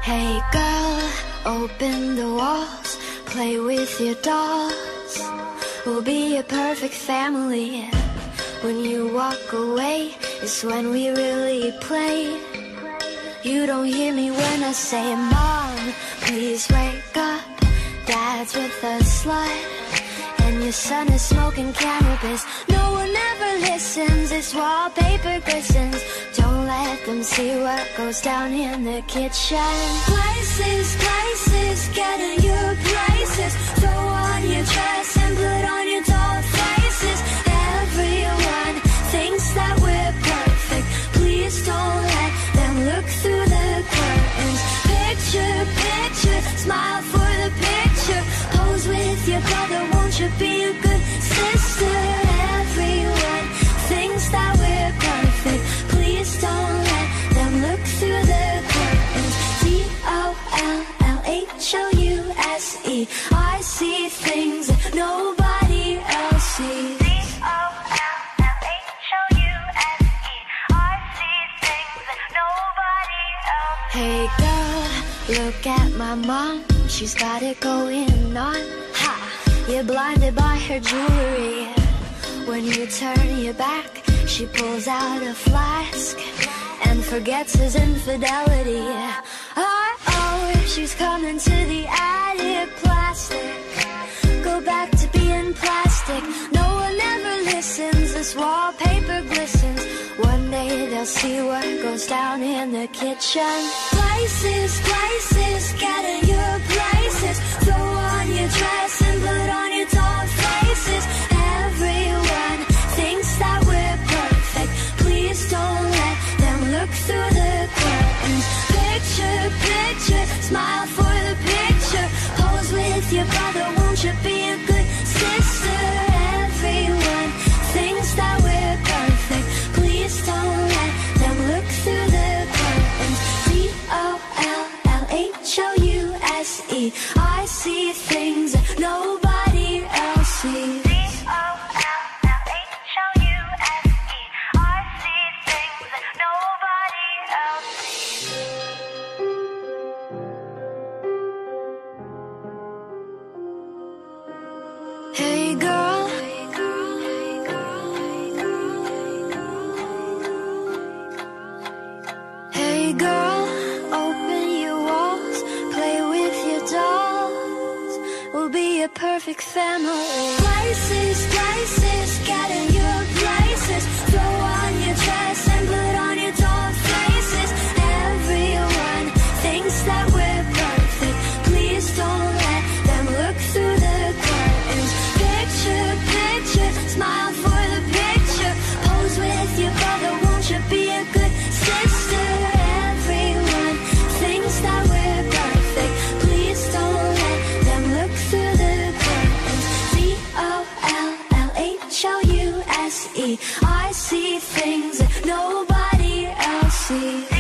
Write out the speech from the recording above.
Hey girl, open the walls, play with your dolls. We'll be a perfect family. When you walk away, it's when we really play. You don't hear me when I say, Mom, please wake up. Dad's with a slut, and your son is smoking cannabis. No one ever listens, it's wallpaper glistens. Don't let them see what goes down in the kitchen. Places, places, getting your places. Throw on your dress and put on your doll faces. Everyone thinks that we're perfect. Please don't let them look through the curtains. Picture, picture, smile for the picture. Pose with your brother, won't you be a good sister? Everyone thinks that we're perfect. Please don't let them look through the curtains. DOLLHOUSE. I see things that nobody else sees. Hey girl, look at my mom, she's got it going on. Ha! You're blinded by her jewelry. When you turn your back, she pulls out a flask and forgets his infidelity. Oh, she's coming to the attic. Plastic, go back to being plastic. No one ever listens, this wallpaper glistens. One day they'll see what goes down in the kitchen. Places, places, get in your places. Throw on your dress and put on your doll faces. Everyone thinks that we're perfect. Please don't let them look through the curtains. Picture, picture, smile for the picture. Pose with your brother, won't you be a good sister? Everyone thinks that we're perfect. Please don't let them look through the curtains. DOLLHOUSE. I see things that nobody else sees. Hey girl, hey girl, open your walls, play with your dolls. We'll be a perfect family. Places, places, get in your places. Throw on your dress and put on your doll faces. Everyone thinks that we're perfect. Please don't let them look through the curtains. Picture, picture, smile for the picture. Pose with your brother, won't you be a good sister? Everyone thinks that we're perfect. Please don't let them look through the curtains. DOLLHOUSE. I see things that nobody else sees.